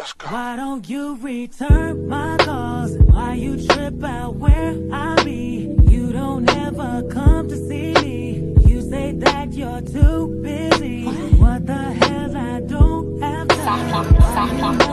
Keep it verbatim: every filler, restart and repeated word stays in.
Let's go. Why don't you return my calls? Why you trip out where I be? You don't ever come to see me. You say that you're too busy. What the hell, I don't have time.